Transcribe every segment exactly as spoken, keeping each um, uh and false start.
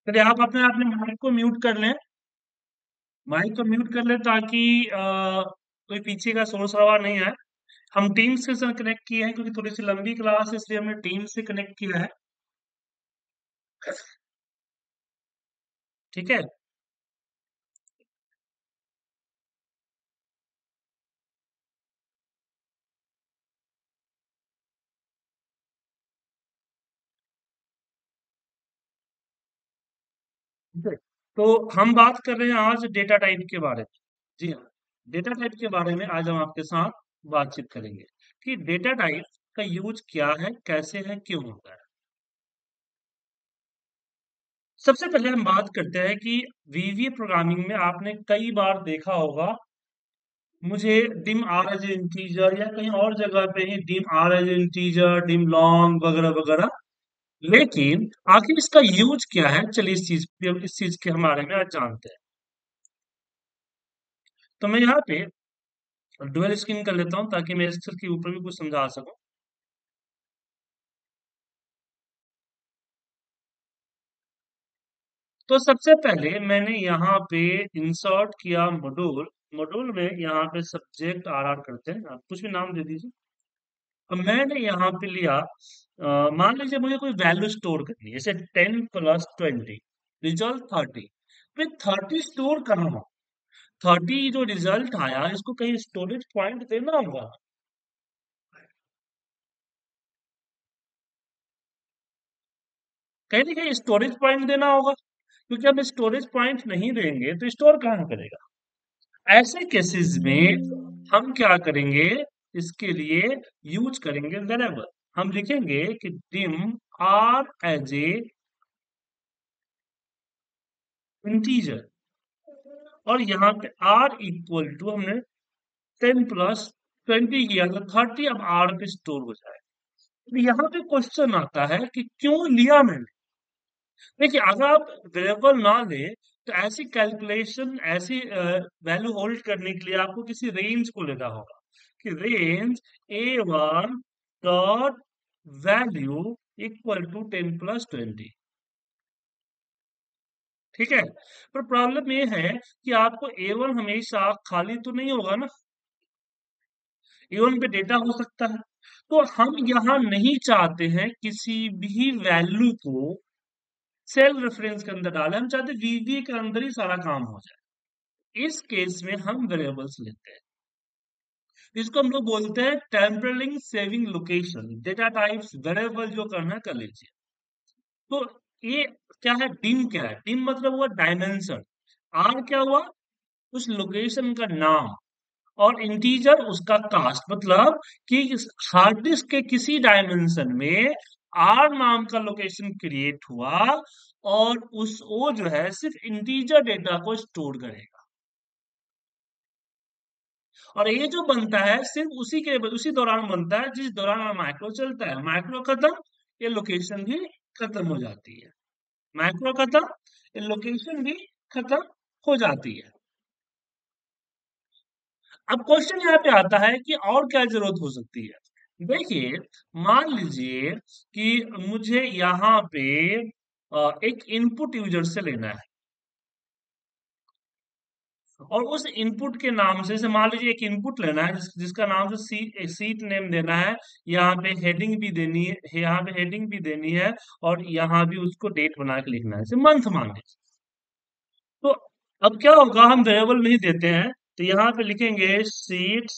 चलिए आप अपने अपने माइक को म्यूट कर लें। माइक को म्यूट कर लें ताकि अ, कोई पीछे का शोर शराबा नहीं आए। हम टीम्स के साथ कनेक्ट किए हैं क्योंकि थोड़ी सी लंबी क्लास है, इसलिए हमने टीम से कनेक्ट किया है। ठीक है। ठीक है। तो हम बात कर रहे हैं आज डेटा टाइप के बारे में। जी हाँ। डेटा टाइप के बारे में आज हम आपके साथ बातचीत करेंगे कि डेटा टाइप का यूज क्या है, कैसे है, क्यों होता है। सबसे पहले हम बात करते हैं कि वीवीए प्रोग्रामिंग में आपने कई बार देखा होगा, मुझे डिम आर एज इंटीजर या कहीं और जगह पे ही dim R as integer, dim long वगैरह वगैरह। लेकिन आखिर इसका यूज क्या है, चलिए इस चीज पे इस चीज के हमारे में आज जानते हैं। तो मैं यहाँ पे डुअल स्क्रीन कर लेता हूँ ताकि मैं इस के ऊपर भी कुछ समझा सकूं। तो सबसे पहले मैंने यहाँ पे इंसर्ट किया मॉड्यूल। मॉड्यूल में यहाँ पे सब्जेक्ट आर आर करते हैं, आप कुछ भी नाम दे दीजिए। अब मैंने यहाँ पे लिया, अ, मान लीजिए मुझे कोई वैल्यू स्टोर करनी है, जैसे ten plus twenty, result thirty. फिर थर्टी स्टोर करना, थर्टी जो रिजल्ट आया इसको कहीं स्टोरेज पॉइंट देना होगा। कहीं ना कहीं स्टोरेज पॉइंट देना होगा, क्योंकि अब स्टोरेज पॉइंट नहीं देंगे तो स्टोर कहाँ करेगा। ऐसे केसेस में हम क्या करेंगे, इसके लिए यूज करेंगे वेरिएबल। हम लिखेंगे कि dim R as a integer, और यहाँ पे आर इक्वल टू हमने टेन प्लस ट्वेंटी किया तो थर्टी अब आर पे स्टोर हो जाए। तो यहाँ पे क्वेश्चन आता है कि क्यों लिया मैंने। देखिए अगर आप वेरिएबल ना ले तो ऐसी कैलकुलेशन, ऐसी वैल्यू होल्ड करने के लिए आपको किसी रेंज को लेना होगा कि range A one dot value equal to ten plus twenty. ठीक है। पर प्रॉब्लम ये है कि आपको ए वन हमेशा खाली तो नहीं होगा ना, ए वन पे डेटा हो सकता है। तो हम यहाँ नहीं चाहते हैं किसी भी वैल्यू को सेल रेफरेंस के अंदर डालें, हम चाहते हैं वीवीए के अंदर ही सारा काम हो जाए। इस केस में हम वेरिएबल्स लेते हैं, इसको हम लोग बोलते हैं temporary saving location. Data types variable जो करना है कर लीजिए। तो ये क्या है, डिम क्या है, डिम मतलब हुआ डायमेंशन, आर क्या हुआ उस लोकेशन का नाम, और इंटीजर उसका कास्ट, मतलब कि हार्ड डिस्क के किसी डायमेंशन में आर नाम का लोकेशन क्रिएट हुआ, और उस वो जो है सिर्फ इंटीजर डेटा को स्टोर करेगा। और ये जो बनता है सिर्फ उसी के उसी दौरान बनता है जिस दौरान माइक्रो चलता है। माइक्रो खत्म, ये लोकेशन भी खत्म हो जाती है। माइक्रो खत्म, ये लोकेशन भी खत्म हो जाती है। अब क्वेश्चन यहाँ पे आता है कि और क्या जरूरत हो सकती है। देखिए मान लीजिए कि मुझे यहाँ पे अ, एक इनपुट यूजर से लेना है, और उस इनपुट के नाम से, जैसे मान लीजिए एक इनपुट लेना है जिस, जिसका नाम से सी, सीट नेम देना है, यहाँ पे हेडिंग भी देनी है, यहाँ पे हेडिंग भी देनी है, और यहाँ भी उसको डेट बना के लिखना है, जैसे मंथ मान लीजिए। तो अब क्या होगा, हम वेरिएबल नहीं देते हैं, तो यहाँ पे लिखेंगे सीट्स,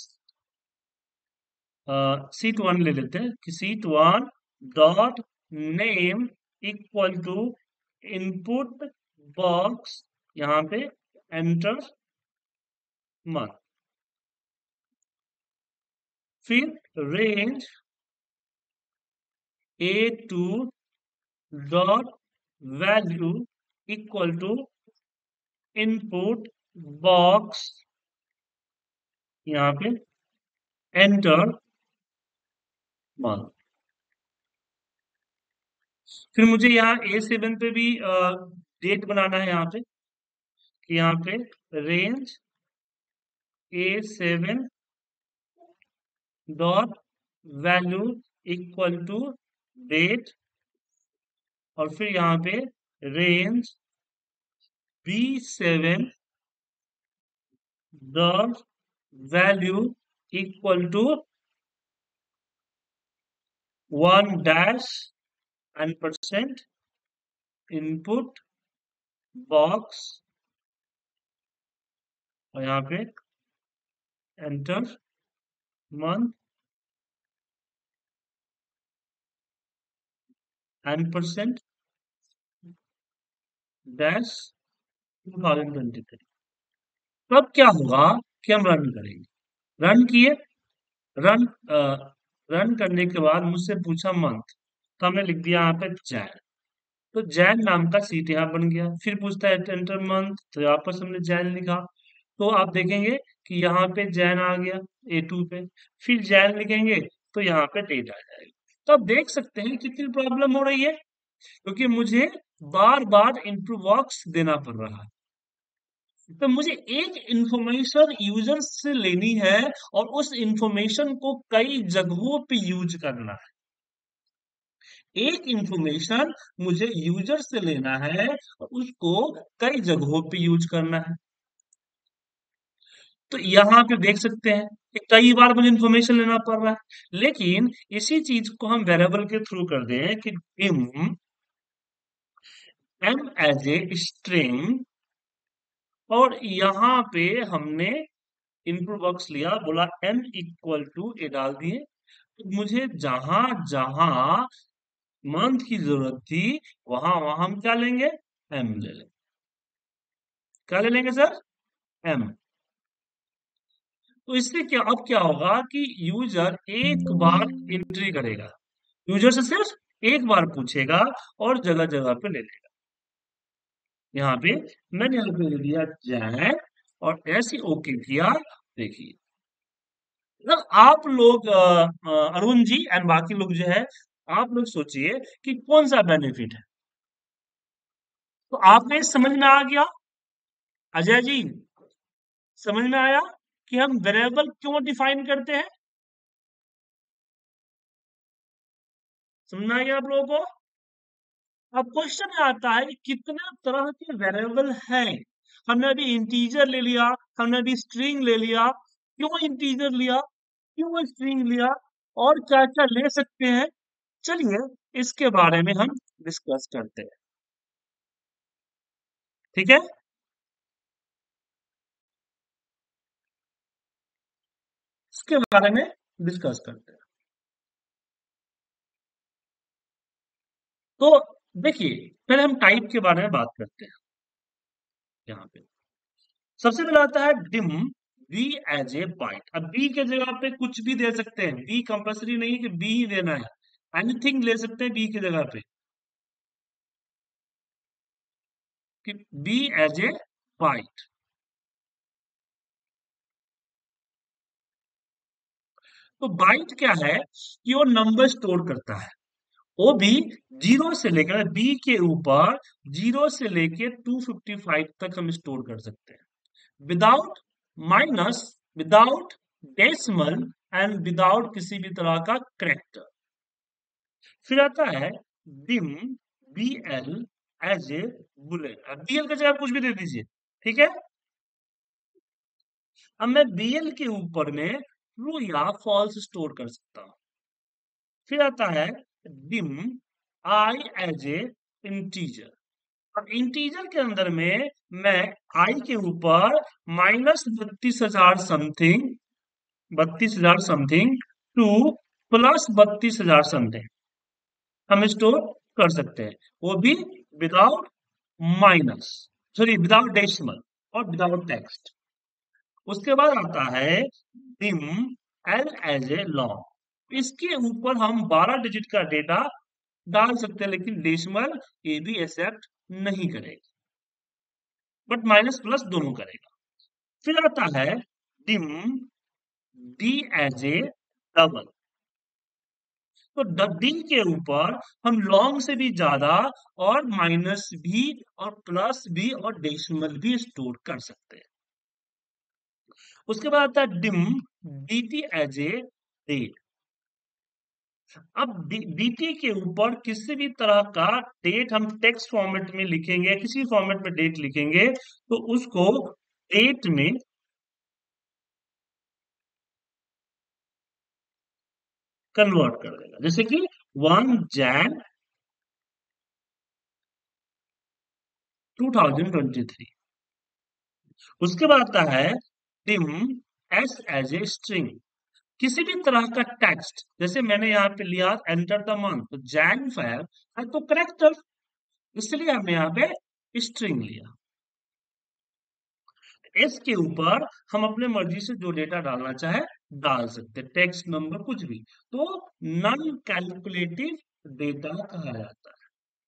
सीट वन ले लेते हैं कि sheet one dot name equal to input box, यहाँ पे एंटर मंथ। फिर range A two dot value equal to input box, यहाँ पे एंटर मंथ। फिर मुझे यहाँ ए सेवन पे भी डेट बनाना है, यहाँ पे कि यहाँ पे range A seven dot value equal to date, और फिर यहाँ पे range b seven the value equal to one dash and percent input box और यहाँ पे enter month and percent dash two thousand twenty three. तब क्या होगा कि हम रन करेंगे। रन किए, रन रन करने के बाद मुझसे पूछा मंथ, तो हमने लिख दिया यहाँ पे जैन। तो जैन नाम का सीट यहाँ बन गया। फिर पूछता है एंटर मंथ, तो यहाँ पर हमने जैन लिखा। तो आप देखेंगे कि यहाँ पे जैन आ गया ए टू पे, फिर जैन लिखेंगे तो यहाँ पे डेट आ जाएगा। तो आप देख सकते हैं कितनी प्रॉब्लम हो रही है, क्योंकि मुझे बार बार इनपुट बॉक्स देना पड़ रहा है। तो मुझे एक इंफॉर्मेशन यूजर से लेनी है और उस इंफॉर्मेशन को कई जगहों पे यूज करना है। एक इंफॉर्मेशन मुझे यूजर से लेना है और उसको कई जगहों पे यूज करना है। तो यहाँ पे देख सकते हैं कि कई बार मुझे इंफॉर्मेशन लेना पड़ रहा है। लेकिन इसी चीज को हम वेरिएबल के थ्रू कर दें कि dim m as a string, और यहाँ पे हमने इनपुट बॉक्स लिया, बोला m इक्वल टू ए डाल दिए। तो मुझे जहां जहां मंथ की जरूरत थी वहां वहां हम क्या लेंगे, m ले लेंगे। क्या ले लेंगे सर, m। तो इससे क्या, अब क्या होगा कि यूजर एक बार एंट्री करेगा, यूजर से सिर्फ एक बार पूछेगा और जगह जगह पे ले लेगा। यहाँ पे मैंने यहाँ पे ले दिया जैन और ऐसे ओके किया। देखिए, मतलब आप लोग अ, अ, अरुण जी एंड बाकी लोग जो है, आप लोग सोचिए कि कौन सा बेनिफिट है। तो आप में समझ में आ गया, अजय जी समझ में आया कि हम वेरिएबल क्यों डिफाइन करते हैं? समझ में आ गया आप लोगों को? अब क्वेश्चन में आता है कि कितने तरह के वेरिएबल हैं। हमने अभी इंटीजर ले लिया, हमने अभी स्ट्रिंग ले लिया। क्यों इंटीजर लिया, क्यों स्ट्रिंग लिया, और क्या क्या ले सकते हैं, चलिए इसके बारे में हम डिस्कस करते हैं। ठीक है, इसके बारे में डिस्कस करते हैं। तो देखिए, पहले हम टाइप के बारे में बात करते हैं। यहाँ पे सबसे पहले आता है dim B as a byte. अब बी के जगह पे कुछ भी दे सकते हैं, बी कंपल्सरी नहीं कि बी ही देना है, एनीथिंग ले सकते हैं बी के जगह पे, कि बी एज ए बाइट। तो बाइट क्या है कि वो नंबर स्टोर करता है। वो भी जीरो से लेकर, बी के ऊपर जीरो से लेके टू फिफ्टी फाइव तक हम स्टोर कर सकते हैं, without minus, without decimal and without किसी भी तरह का करेक्टर। फिर आता है dim B L as a boolean. अब बी एल का जगह कुछ भी दे दीजिए, ठीक है। अब मैं बी एल के ऊपर में ट्रू या फॉल्स स्टोर कर सकता हूं। फिर आता है dim I as a integer. अब इंटीजर के अंदर में मैं आई के ऊपर माइनस बत्तीस हजार समथिंग, बत्तीस हजार समथिंग टू प्लस बत्तीस हजार समथिंग हम स्टोर कर सकते हैं, वो भी without minus, sorry without decimal और विदाउट टेक्स्ट। उसके बाद आता है dim L as a long. इसके ऊपर हम बारह डिजिट का डेटा डाल सकते हैं, लेकिन डेसिमल ये भी एक्सेप्ट नहीं करेगा, बट माइनस प्लस दोनों करेगा। फिर आता है dim D as a double. तो डी के ऊपर हम लॉन्ग से भी ज्यादा और माइनस भी और प्लस भी और डेसिमल भी स्टोर कर सकते हैं। उसके बाद आता है dim D T as a date. अब डीटी के ऊपर किसी भी तरह का डेट हम टेक्स्ट फॉर्मेट में लिखेंगे या किसी फॉर्मेट में डेट लिखेंगे तो उसको डेट में कन्वर्ट कर देगा, जैसे कि one Jan two thousand twenty three. उसके बाद आता है dim S as a string. किसी भी तरह का टेक्स्ट, जैसे मैंने यहाँ पे लिया एंटर द मंथ, तो जैन फेब है तो करेक्टर, इसलिए हमने यहाँ पे स्ट्रिंग लिया। एस के ऊपर हम अपने मर्जी से जो डेटा डालना चाहे डाल सकते, टेक्स्ट नंबर कुछ भी, तो नॉन कैलकुलेटिव डेटा कहा जाता है,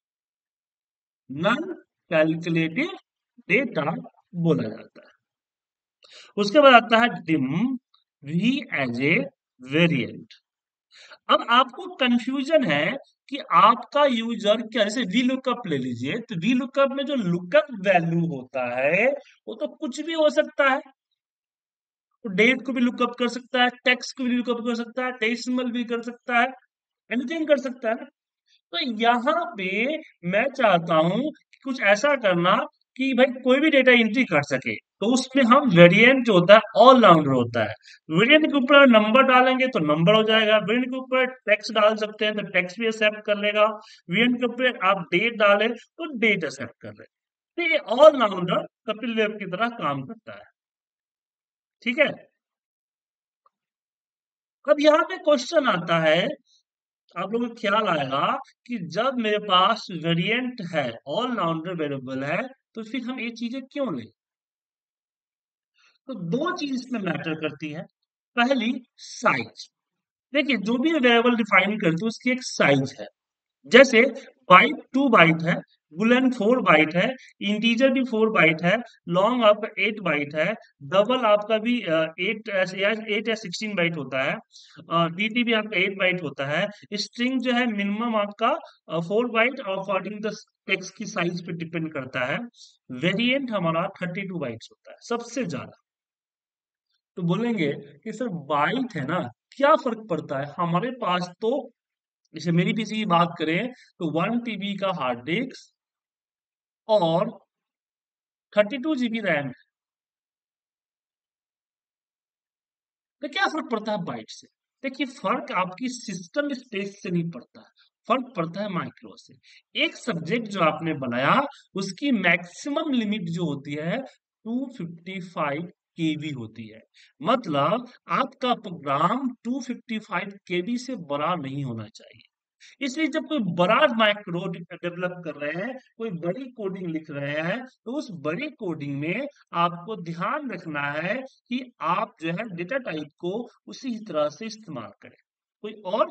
नॉन कैलकुलेटिव डेटा बोला जाता है। उसके बाद आता है dim V as a variant. अब आपको कंफ्यूजन है कि आपका यूजर क्या, जैसे वी लुकअप ले लीजिए, तो वी लुकअप में जो लुकअप वैल्यू होता है वो तो कुछ भी हो सकता है, तो डेट को भी लुकअप कर सकता है, टेक्स्ट को भी लुकअप कर सकता है, डेसिमल भी कर सकता है, एनीथिंग कर सकता है। तो यहाँ पे मैं चाहता हूं कि कुछ ऐसा करना कि भाई कोई भी डेटा एंट्री कर सके, तो उसमें हम वेरिएंट जो होता है ऑल राउंडर होता है। वेरिएंट के ऊपर नंबर डालेंगे तो नंबर हो जाएगा, वेरिएंट के ऊपर टेक्स्ट डाल सकते हैं तो टेक्स्ट भी एक्सेप्ट कर लेगा, वेरिएंट के ऊपर आप डेट डालें तो डेट एक्सेप्ट कर लेगा। तो ये ऑल राउंडर कपिल देव की तरह काम करता है। ठीक है। अब यहाँ पे क्वेश्चन आता है, आप लोगों को ख्याल आएगा कि जब मेरे पास वेरिएंट है, ऑल राउंडर वेरिएबल है, तो फिर हम ये चीजें क्यों लें? तो दो चीज इसमें मैटर करती है। पहली, साइज। देखिए, जो भी वेरिएबल डिफाइन करते हैं उसकी एक साइज है। जैसे बाइट टू बाइट है, बुलेन फोर बाइट है, इंटीजर भी फोर बाइट है, लॉन्ग आपका एट बाइट है, डबल आपका भी एट एट या सिक्सटीन बाइट होता है, डीटी भी आपका एट बाइट होता है, स्ट्रिंग जो है मिनिमम आपका फोर बाइट और अकॉर्डिंग द टेक्स्ट की साइज पे डिपेंड करता है। वेरिएंट हमारा थर्टी टू बाइट्स होता है सबसे ज्यादा। तो बोलेंगे कि सर बाइट है ना, क्या फर्क पड़ता है हमारे पास तो, जैसे मेरी पीसी की बात करें तो वन टीबी का हार्ड डिस्क और थर्टी टू जीबी रैम, तो क्या फर्क पड़ता है बाइट से? देखिए, फर्क आपकी सिस्टम स्पेस से नहीं पड़ता है, फर्क पड़ता है माइक्रो से। एक सब्जेक्ट जो आपने बनाया उसकी मैक्सिमम लिमिट जो होती है टू फिफ्टी फाइव केबी होती है, मतलब आपका program two fifty five KB से बड़ा नहीं होना चाहिए। इसलिए जब कोई बड़ा माइक्रो डेवलप कर रहे हैं, कोई बड़ी कोडिंग लिख रहे हैं, तो उस बड़ी कोडिंग में आपको ध्यान रखना है कि आप जो है डेटा टाइप को उसी तरह से इस्तेमाल करें, कोई और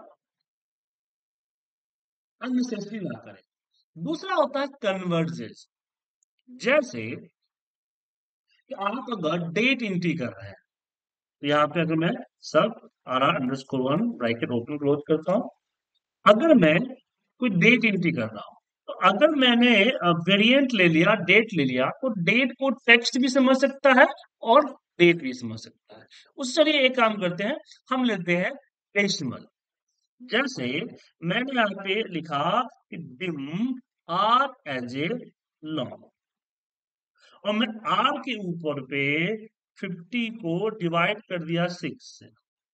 अननेसेसरी ना करें। दूसरा होता है कन्वर्जेंस। जैसे कि आप अगर डेट एंट्री कर रहे हैं, तो यहाँ पे अगर मैं sub R R underscore one bracket open close करता हूँ, अगर मैं कोई डेट एंट्री कर रहा हूँ, तो अगर मैंने वेरिएंट ले लिया, डेट ले लिया, तो डेट को टेक्स्ट भी समझ सकता है और डेट भी समझ सकता है। उस चलिए एक काम करते हैं, हम लेते हैं डेसिमल। जैसे मैंने यहाँ पे लिखा कि dim R as a long, और मैं आर के ऊपर पे फिफ्टी को डिवाइड कर दिया सिक्स से,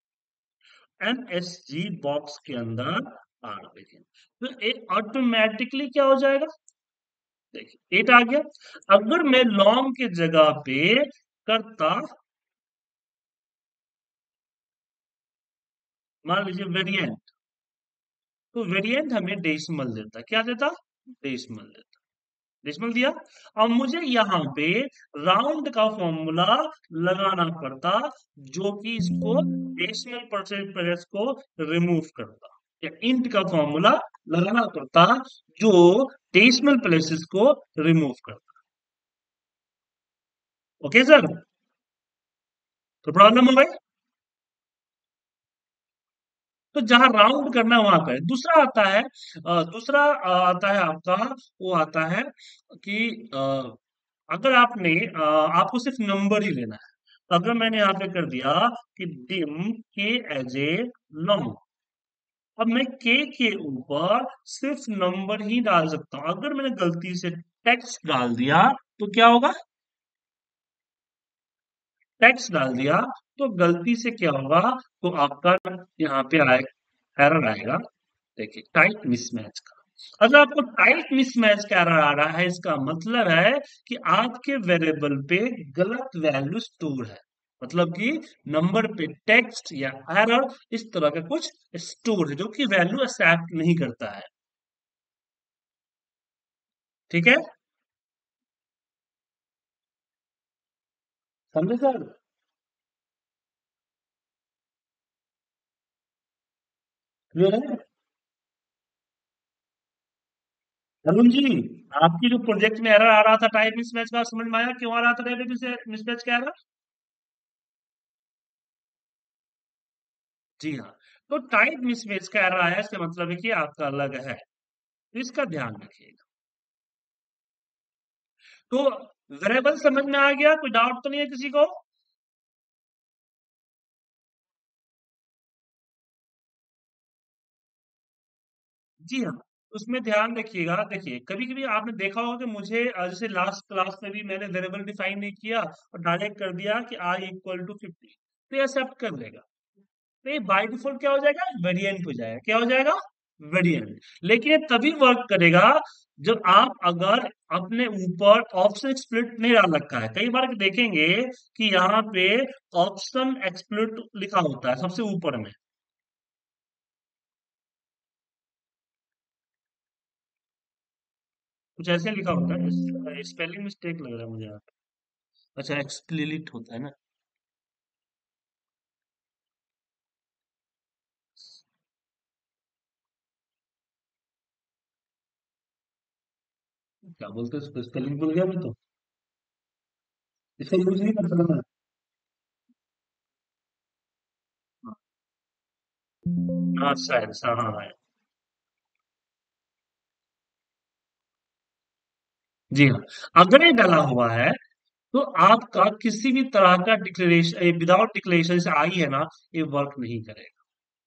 एमएसजी बॉक्स के अंदर आर देखें, तो एक ऑटोमेटिकली क्या हो जाएगा, देखिए एट आ गया। अगर मैं लॉन्ग के जगह पे करता, मान लीजिए वेरिएंट, तो वेरिएंट हमें डेसिमल देता, क्या देता, डेसिमल देता, डेसिमल दिया। अब मुझे यहाँ पे राउंड का फॉर्मूला लगाना पड़ता, जो कि इसको डेसिमल परसेंटेज को रिमूव करता, या इंट का फॉर्मूला लगाना पड़ता जो डेसिमल प्लेसेस को रिमूव करता। ओके सर, तो प्रॉब्लम हो गई। तो जहां राउंड करना है वहां करें। दूसरा आता है, अ, दूसरा अ, आता है आपका, वो आता है कि अ, अगर आपने अ, आपको सिर्फ नंबर ही लेना है, तो अगर मैंने यहाँ पे कर दिया कि डिम के एज ए लॉन्ग, अब मैं के के ऊपर सिर्फ नंबर ही डाल सकता हूं। अगर मैंने गलती से टेक्स्ट डाल दिया तो क्या होगा? टेक्स्ट डाल दिया तो गलती से क्या होगा? तो आपका यहाँ पे आए एरर आएगा। देखिए, टाइप मिसमैच का। अगर आपको टाइप मिसमैच का एरर आ रहा है, इसका मतलब है कि आपके वेरिएबल पे गलत वैल्यू स्टोर है। मतलब कि नंबर पे टेक्स्ट या एरर इस तरह का कुछ स्टोर है जो कि वैल्यू एक्सेप्ट नहीं करता है। ठीक है, समझे सर? क्लियर है? अरुण जी, आपकी जो प्रोजेक्ट में एरर आ रहा था टाइप मिसमैच का, समझ में आया क्यों आ रहा था टाइप मिसमैच का एरर? जी हाँ। तो टाइप मिसमैच का एरर आया, इसका मतलब है कि आपका अलग है, तो इसका ध्यान रखिएगा। तो वेरिएबल समझ में आ गया? कोई डाउट तो नहीं है किसी को? जी हाँ, उसमें ध्यान रखिएगा। देखिए, कभी-कभी आपने देखा होगा कि मुझे अ, जैसे लास्ट क्लास में भी मैंने वेरिएबल डिफाइन नहीं किया और डायरेक्ट कर दिया कि आई इक्वल टू फिफ्टी, तो ये एक्सेप्ट कर लेगा। तो ये बाय डिफॉल्ट क्या हो जाएगा? वेरिएंट हो जाएगा। क्या हो जाएगा? वेरिएंट। लेकिन ये तभी वर्क करेगा जब आप अगर अपने ऊपर ऑप्शन एक्सप्लिट नहीं डाल रखा है। कई बार देखेंगे कि यहाँ पे ऑप्शन एक्सप्लिट लिखा होता है सबसे ऊपर में। कुछ ऐसे लिखा होता है, स्पेलिंग मिस्टेक लग रहा है मुझे यहाँ पे। अच्छा, एक्सप्लिसिट होता है ना? क्या बोलते हैं उसको? स्पेलिंग भूल गया मैं तो। इसका यूज नहीं करता मैं। हाँ शायद, हाँ हाँ हाँ। जी हाँ, अगर ये डला हुआ है तो आपका किसी भी तरह का डिक्लेरेशन विदाउट डिक्लेरेशन से आई है ना, ये वर्क नहीं करेगा।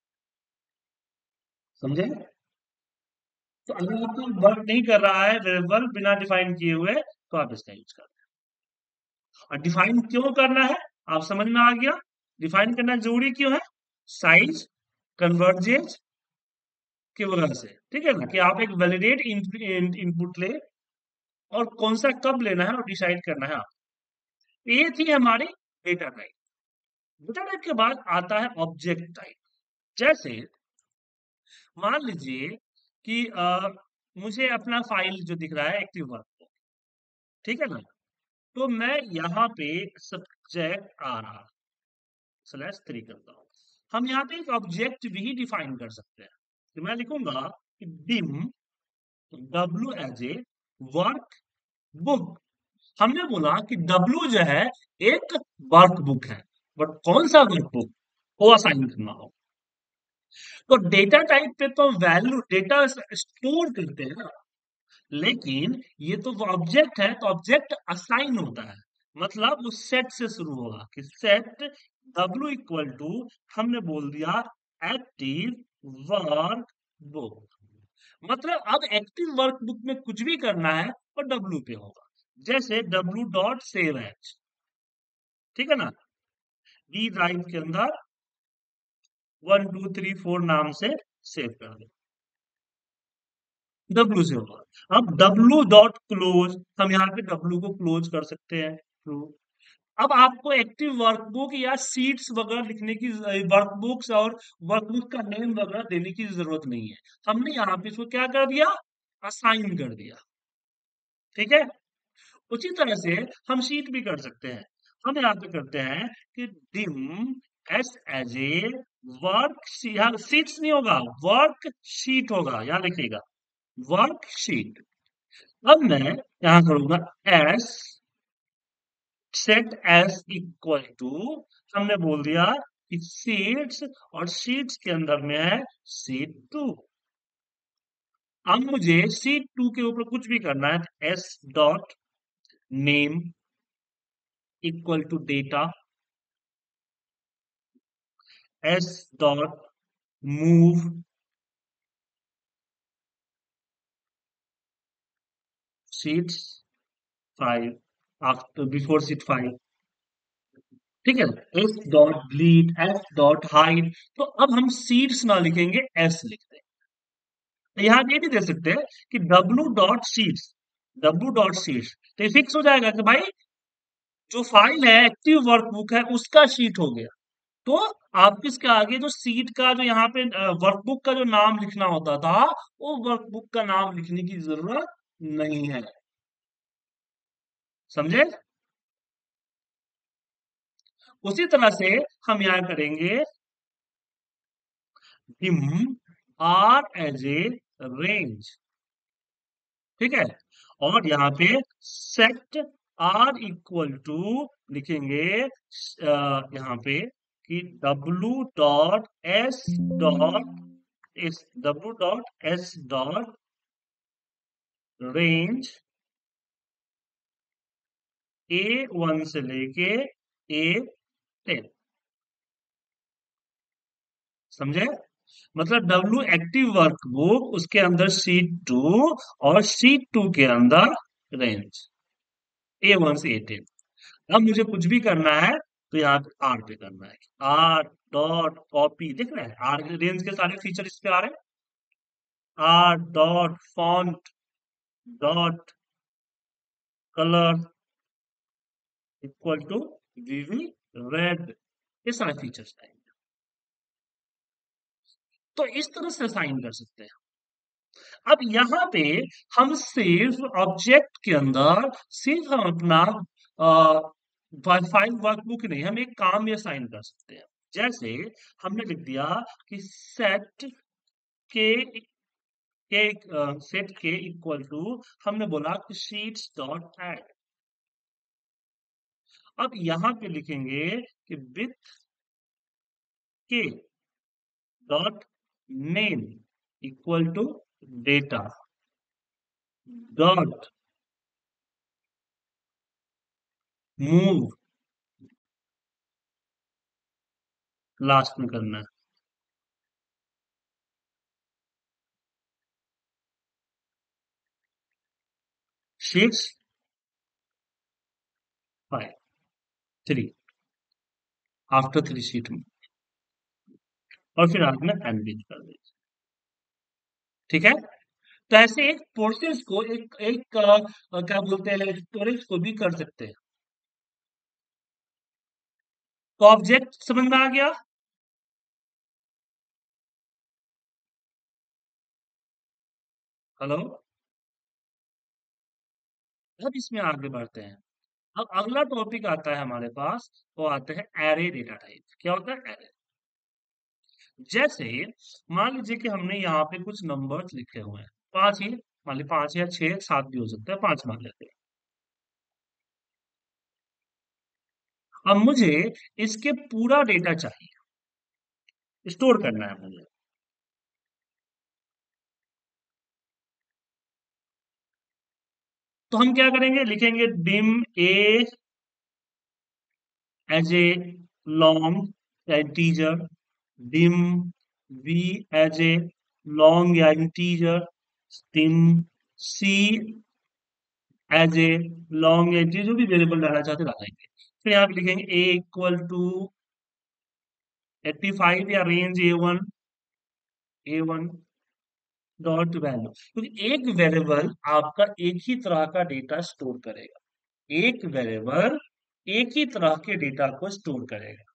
समझे? तो अगर आपको वर्क नहीं कर रहा है वेरिएबल बिना डिफाइन किए हुए, तो आप इसका यूज कर। और डिफाइन क्यों करना है? आप समझ में आ गया? डिफाइन करना जरूरी क्यों है? साइज, कन्वर्जेंस की वजह से। ठीक है ना, कि आप एक वैलिडेट इनपुट ले और कौन सा कब लेना है और डिसाइड करना है आप। ये थी हमारी डेटा टाइप। डेटा टाइप के बाद आता है ऑब्जेक्ट टाइप। जैसे मान लीजिए कि अ, मुझे अपना फाइल जो दिख रहा है एक्टिव वर्क, ठीक है ना? तो मैं यहाँ पे सब्जेक्ट आ रहा स्लैश थ्री करता हूँ। हम यहाँ पे एक ऑब्जेक्ट भी डिफाइन कर सकते हैं। तो मैं लिखूंगा कि dim W as a workbook. हमने बोला कि डब्ल्यू जो है एक वर्क बुक है, बट कौन सा वर्क बुक वो असाइन करना हो। तो डेटा टाइप पे तो वैल्यू डेटा स्टोर करते हैं ना, लेकिन ये तो वो ऑब्जेक्ट है, तो ऑब्जेक्ट असाइन होता है। मतलब उस सेट से शुरू होगा कि सेट w इक्वल टू, हमने बोल दिया एक्टिव वर्क बुक। मतलब अब एक्टिव वर्क बुक में कुछ भी करना है और w पे होगा। जैसे w डॉट सेव एज, ठीक है ना? डी ड्राइव के अंदर वन टू थ्री फोर नाम से सेव कर दो, डब्ल्यू से होगा। अब डब्ल्यू डॉट क्लोज, हम यहाँ पे डब्ल्यू को क्लोज कर सकते हैं थ्रू। अब आपको एक्टिव वर्कबुक या सीट्स वगैरह लिखने की, वर्कबुक्स और वर्कबुक का नेम वगैरह देने की जरूरत नहीं है। हमने यहाँ पे इसको क्या कर दिया? असाइन कर दिया। ठीक है? उसी तरह से हम शीट भी कर सकते हैं। हम यहाँ पे करते हैं कि dim S as a work, यहाँ सीट्स नहीं होगा, वर्क शीट होगा, यहाँ लिखिएगा वर्कशीट। अब मैं यहां करूंगा S set S equal to, हमने बोल दिया कि सीट्स, और सीट्स के अंदर में है सीट टू। अब मुझे सीट टू के ऊपर कुछ भी करना है, S dot name equal to data, S dot move sheets five after before sheet five, ठीक है। S dot delete, S dot hide. तो अब हम शीट्स ना लिखेंगे, एस लिखते हैं। यहाँ ये भी दे सकते हैं कि W dot sheets, W dot sheets, तो ये फिक्स हो जाएगा कि भाई जो फाइल है एक्टिव वर्कबुक है उसका शीट हो गया। तो आपको इसके आगे जो सीट का जो यहाँ पे वर्कबुक का जो नाम लिखना होता था, वो वर्कबुक का नाम लिखने की जरूरत नहीं है। समझे? उसी तरह से हम यहाँ करेंगे dim R as a range, ठीक है। और यहाँ पे सेट आर इक्वल टू लिखेंगे अ, यहाँ पे कि W dot S dot S, W dot S dot range A one से लेके ए टेन। समझे? मतलब डब्ल्यू एक्टिव वर्कबुक, उसके अंदर शीट टू, और शीट टू के अंदर रेंज ए वन से ए टेन। अब मुझे कुछ भी करना है तो यहाँ पे आर पे करना है, आर डॉट कॉपी, देख रहे हैं आर रेंज के सारे फीचर इस पे आ रहे हैं। R dot font dot colour equal to VB red, ये सारे फीचर्स आएंगे। तो इस तरह से साइन कर सकते हैं। अब यहाँ पे हम सिर्फ ऑब्जेक्ट के अंदर सिर्फ हम अपना फाइल वर्कबुक नहीं, हम एक काम ये साइन कर सकते हैं। जैसे हमने लिख दिया कि सेट के के सेट के इक्वल टू, हमने बोला कि शीट्स डॉट ऐड। अब यहाँ पे लिखेंगे कि with K dot name equal to data dot move, last में करना है six five three, after three sheet में, और फिर आपने एनबिट कर दिया, ठीक है। तो ऐसे एक प्रोसेस को एक एक अ, अ, क्या बोलते हैं, स्टोरेज को भी कर सकते हैं। तो ऑब्जेक्ट समझ में आ गया। हेलो, अब इसमें आगे बढ़ते हैं। अब अगला टॉपिक आता है हमारे पास, वो आते हैं एरे डेटा टाइप। क्या होता है एरे? जैसे मान लीजिए कि हमने यहाँ पे कुछ नंबर्स लिखे हुए हैं, पांच ही, मान लीजिए पांच या छह सात भी हो सकता है, पांच मान लेते हैं। अब मुझे इसके पूरा डेटा चाहिए, स्टोर करना है मुझे। तो हम क्या करेंगे, लिखेंगे dim A as a long या integer, dim B as a long या integer, dim C as a long या इंटीजर, जो भी वेरिएबल डालना चाहते डालेंगे। फिर यहाँ पे लिखेंगे A equal to eighty five या range A one, A one dot value, क्योंकि एक वेरिएबल आपका एक ही तरह का डेटा स्टोर करेगा। एक वेरिएबल एक ही तरह के डेटा को स्टोर करेगा।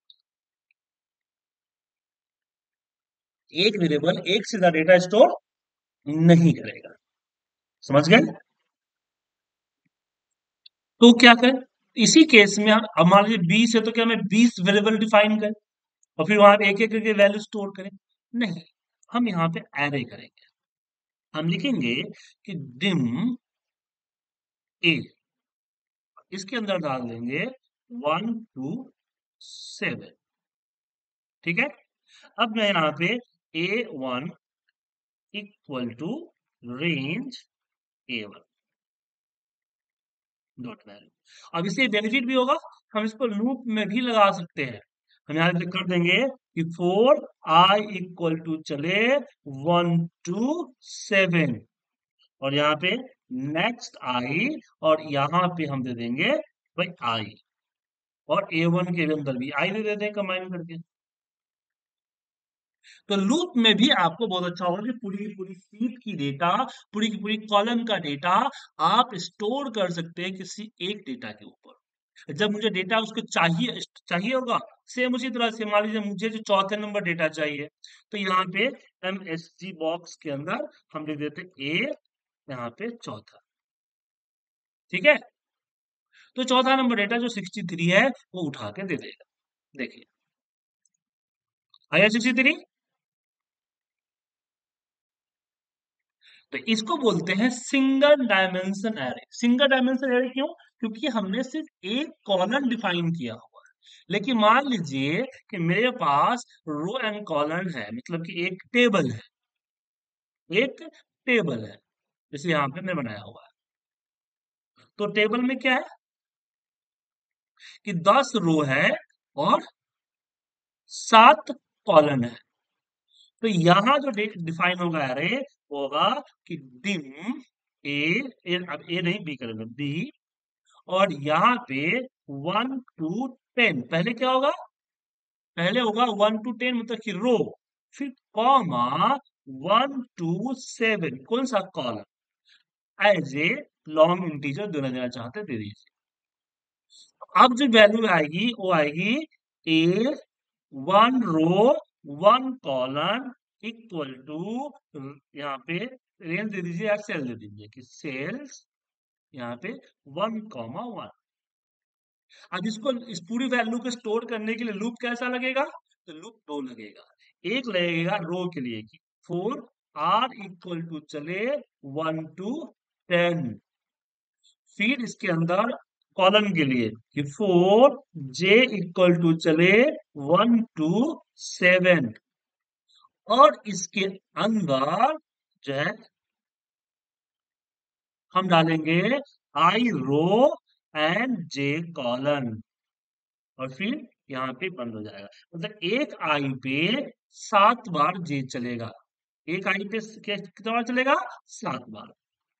एक वेरिएबल एक से ज्यादा डेटा स्टोर नहीं करेगा। समझ गए? तो क्या करें इसी केस में? हम अब मान लीजिए बीस है तो क्या हमें बीस वेरिएबल डिफाइन करें और फिर वहां पे एक एक करके वैल्यू स्टोर करें? नहीं, हम यहाँ पे एरे करेंगे। हम लिखेंगे कि डिम ए, इसके अंदर डाल देंगे वन टू सेवन, ठीक है। अब मैं यहाँ पे A one equal to range A one dot value. अब इससे बेनिफिट भी होगा, हम इसको लूप में भी लगा सकते हैं। हम यहाँ पे कर देंगे कि फोर आई इक्वल टू चले वन टू सेवन, और यहाँ पे नेक्स्ट आई, और यहाँ पे हम दे देंगे भाई आई, और ए वन के अंदर भी आई दे देते हैं कंबाइन करके। तो लूप में भी आपको बहुत अच्छा होगा कि पूरी की पूरी शीट की डेटा, पूरी की पूरी कॉलम का डेटा आप स्टोर कर सकते हैं किसी एक डेटा के ऊपर। जब मुझे डेटा उसको चाहिए चाहिए होगा, सेम उसी तरह से मान लीजिए मुझे जो चौथे नंबर डेटा चाहिए, तो यहाँ पे एम एस जी बॉक्स के अंदर हम लिख देते ए, यहाँ पे चौथा। ठीक है, तो चौथा नंबर डेटा जो सिक्सटी थ्री है वो उठा के दे देगा। देखिए आया सिक्सटी थ्री। तो इसको बोलते हैं single dimension array. Single dimension array क्यों? क्योंकि हमने सिर्फ एक कॉलम डिफाइन किया हुआ है। लेकिन मान लीजिए कि मेरे पास रो एंड कॉलम है, मतलब कि एक टेबल है, एक टेबल है, जैसे यहाँ पे मैंने बनाया हुआ है। तो टेबल में क्या है कि दस रो है और सात कॉलम है। तो यहाँ जो डिफाइन होगा एरे वो होगा कि डिम ए, ए अब ए नहीं बी करेंगे, बी, और यहाँ पे वन टू टेन, पहले क्या होगा, पहले होगा वन टू टेन मतलब कि रो, फिर कॉमा वन टू सेवन, कौन सा column, as a long integer देना देना चाहते दे दीजिए। अब जो वैल्यू आएगी वो आएगी A one row one column equal to, यहाँ पे रेंज दे दीजिए या सेल दे दीजिए कि सेल्स यहाँ पे वन कॉमा वन। अब इसको इस पूरी वैल्यू को स्टोर करने के लिए लूप कैसा लगेगा, तो लूप दो लगेगा। एक लगेगा रो के लिए कि फोर आर इक्वल टू चले वन टू टेन, फिर इसके अंदर कॉलम के लिए कि फोर जे इक्वल टू चले वन टू सेवन, और इसके अंदर जो है हम डालेंगे आई रो एंड जे कॉलम, और फिर यहाँ पे बंद हो जाएगा। मतलब एक आई पे सात बार जे चलेगा, एक आई पे के- कितना बार चलेगा, सात बार।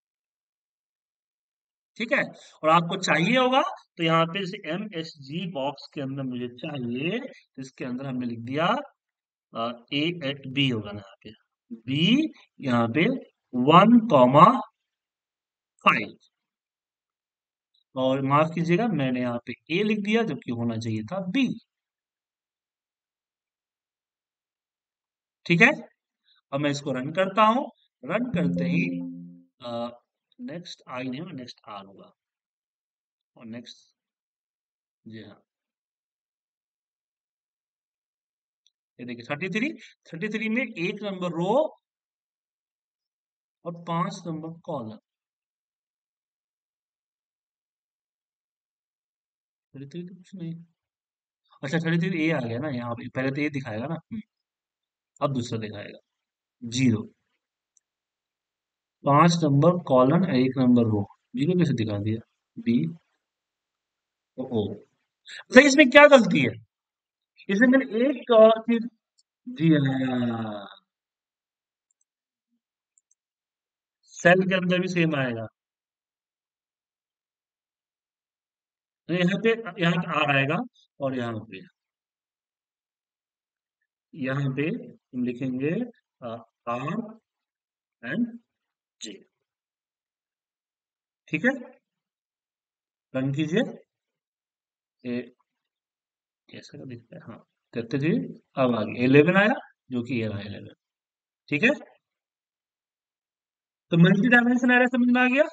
ठीक है, और आपको चाहिए होगा तो यहाँ पे जैसे एम एस जी बॉक्स के अंदर मुझे चाहिए, तो इसके अंदर हमने लिख दिया ए एट बी होगा ना, यहाँ पे बी, यहाँ पे वन कॉमा फाइव, और माफ कीजिएगा मैंने यहाँ पे ए लिख दिया जबकि होना चाहिए था बी। ठीक है, अब मैं इसको रन करता हूं, रन करते ही नेक्स्ट आई नहीं होगा, नेक्स्ट आर होगा, और नेक्स्ट, जी हाँ, ये देखिए थर्टी थ्री, थर्टी थ्री में एक नंबर रो और पांच नंबर कॉलम। थर्टी थ्री तो कुछ नहीं, अच्छा थर्टी थ्री ए आ गया ना यहाँ पे, पहले तो ए दिखाएगा ना, हम्म, अब दूसरा दिखाएगा जीरो, पांच नंबर कॉलम एक नंबर रो, जीरो कैसे दिखा दिया, बी ओ ओ। अच्छा इसमें क्या गलती है, इसमें मैंने एक अ, चीज, जी हाँ, सेल के अंदर भी सेम आएगा। तो यहाँ पे, यहाँ पे आर आएगा, और यहाँ पे, यहाँ पे हम लिखेंगे आर एंड जे। ठीक है, रन कीजिए, ये कैसे का दिखता है, हाँ करते जी, अब आ गया इलेवन आया, जो कि ये रहा इलेवन। ठीक है, तो मल्टी डायमेंशन एरे समझ में आ गया,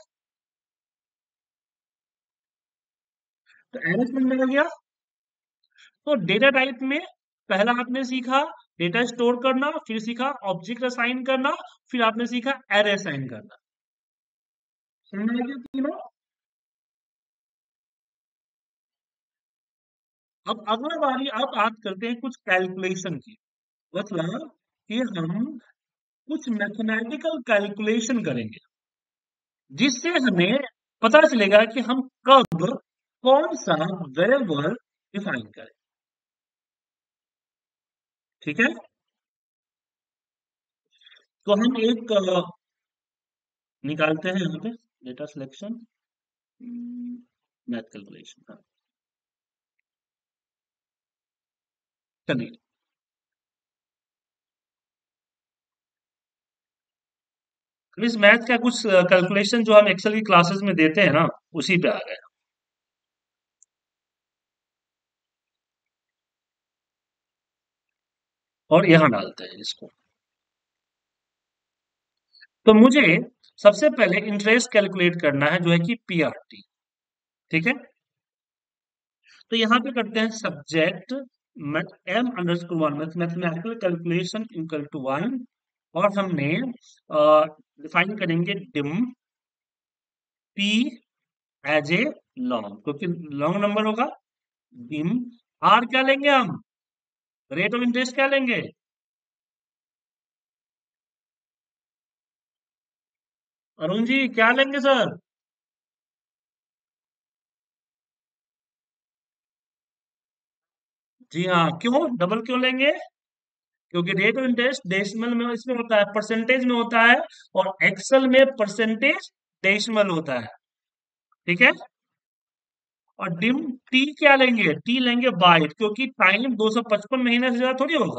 तो एरे समझ में आ गया। तो डेटा टाइप में पहला आपने सीखा डेटा स्टोर करना, फिर सीखा ऑब्जेक्ट असाइन करना, फिर आपने सीखा एरे असाइन करना। समझ में आ गया तीनों। अब अगला बारी अब बात करते हैं कुछ कैलकुलेशन की, मतलब कि हम कुछ मैथमेटिकल कैलकुलेशन करेंगे, जिससे हमें पता चलेगा कि हम कब कौन सा वेरिएबल डिफाइन करें। ठीक है, तो हम एक निकालते हैं यहाँ पे डेटा सिलेक्शन, मैथ कैलकुलेशन। हाँ, चलिए। इस मैथ का कुछ कैलकुलेशन जो हम एक्सेल की क्लासेस में देते हैं ना, उसी पे आ गए। और यहाँ डालते हैं इसको। तो मुझे सबसे पहले इंटरेस्ट कैलकुलेट करना है, जो है कि पीआरटी। ठीक है। तो यहाँ पे करते हैं subject M underscore one mathematical calculation equal to one. और हमने डिफाइन करेंगे dim P as a long, क्योंकि लॉन्ग नंबर होगा। डिम आर क्या लेंगे हम, रेट ऑफ इंटरेस्ट क्या लेंगे। अरुण जी क्या लेंगे सर। जी हाँ, क्यों डबल क्यों लेंगे, क्योंकि रेट ऑफ इंटरेस्ट डेसिमल में इसमें होता है, परसेंटेज में होता है। और एक्सेल में परसेंटेज डेसिमल होता है। ठीक है। और डिम टी क्या लेंगे, टी लेंगे बाइट, क्योंकि टाइम दो सौ पचपन महीने से ज्यादा थोड़ी होगा।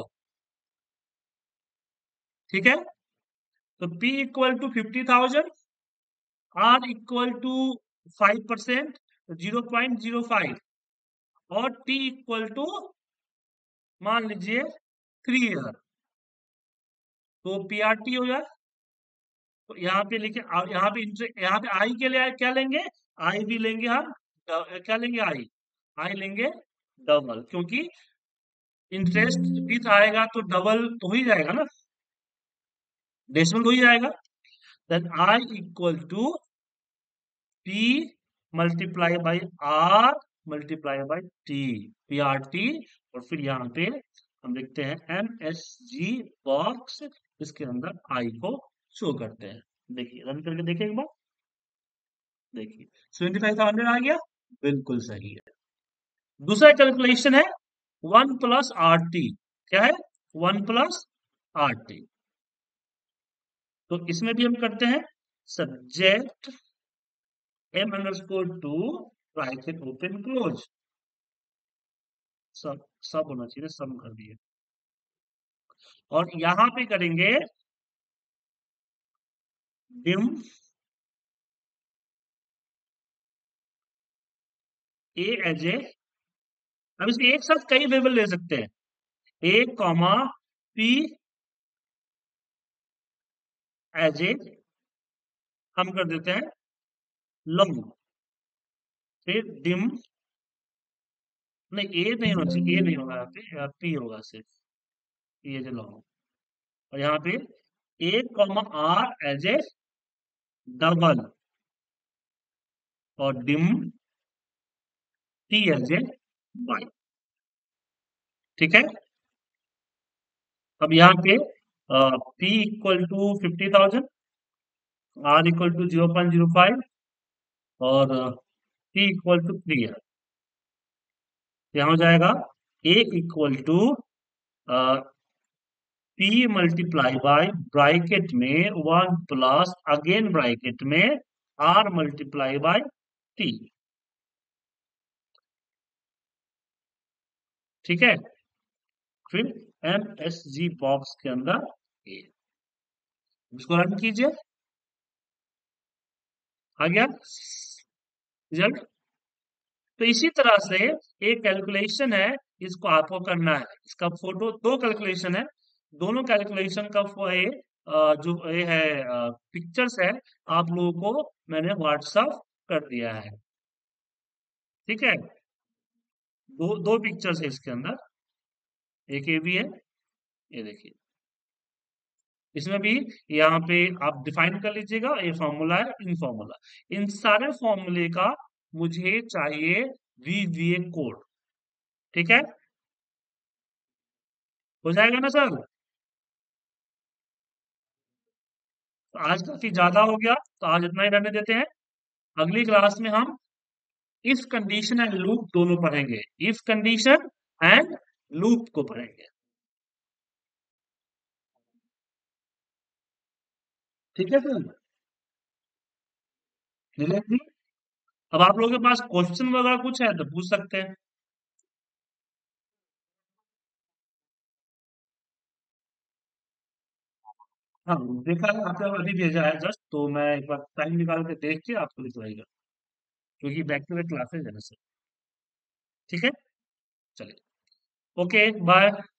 ठीक है। तो P equal to fifty thousand, R equal to five percent, zero point zero five. और T इक्वल टू मान लीजिए थ्री ईयर। तो पी आर टी हो जाए। तो यहाँ पे लिखे, और यहाँ पे इंटरे- यहाँ पे आई के लिए क्या लेंगे, आई भी लेंगे हम। ड- क्या लेंगे, आई आई लेंगे डबल, क्योंकि इंटरेस्ट भी आएगा तो डबल तो ही जाएगा ना, डेसिमल तो ही जाएगा। Then I equal to P multiply by R multiply by T, P R T. और फिर यहाँ पे हम लिखते हैं एम एस जी बॉक्स, इसके अंदर आई को शो करते हैं। देखिए रन करके देखिए एक बार। देखिए सेवेंटी फाइव हंड्रेड आ गया, बिल्कुल सही है। दूसरा कैलकुलेशन है वन प्लस आर टी। क्या है, वन प्लस आर टी। तो इसमें भी हम करते हैं subject M underscore two bracket open close. सब सब होना चाहिए, सम कर दिए। और यहां पे करेंगे डिम ए एज ए। अब इसमें एक साथ कई वेरिएबल ले सकते हैं, A comma P as a हम कर देते हैं लॉन्ग। फिर डिम, नहीं ए नहीं होना चाहिए, ए नहीं होगा यहाँ पे, पी होगा सिर्फ, पी एज ए लॉन्ग। और यहाँ पे A comma R as a double. और dim T as a Y. ठीक है। अब यहाँ पे P equal to fifty thousand, R equal to zero point zero five. और टी इक्वल टू थ्री है। यहाँ हो जाएगा A equal to P multiply by bracket में वन प्लस अगेन ब्रैकेट में आर मल्टीप्लाई बाय टी। ठीक है। फिर एम एस जी बॉक्स के अंदर ए, इसको रन कीजिए। आ गया रिजल्ट। तो इसी तरह से एक कैलकुलेशन है, इसको आपको करना है। इसका फोटो, दो कैलकुलेशन है, दोनों कैलकुलेशन का फो- ये, अ, जो ये है पिक्चर्स है, आप लोगों को मैंने व्हाट्सअप कर दिया है। ठीक है। दो दो पिक्चर्स है इसके अंदर, एक ये भी है, ये देखिए। इसमें भी यहाँ पे आप डिफाइन कर लीजिएगा, ये फॉर्मूला है, इन फॉर्मूला, इन सारे फॉर्मूले का मुझे चाहिए वीवीए कोड। ठीक है। हो जाएगा ना सर। तो आज काफी ज्यादा हो गया, तो आज इतना ही रहने देते हैं। अगली क्लास में हम इफ कंडीशन एंड लूप दोनों पढ़ेंगे, इफ कंडीशन एंड लूप को पढ़ेंगे। ठीक है सर। नीलेश जी, अब आप लोगों के पास क्वेश्चन वगैरह कुछ है तो पूछ सकते हैं। हाँ, देखा है आपने अभी भेजा है जस्ट, तो मैं एक बार टाइम निकाल के देख के आपको रिप्लाई कर, क्योंकि बैक टू बैक क्लासेज है ना सर। ठीक है, चलिए, ओके, बाय।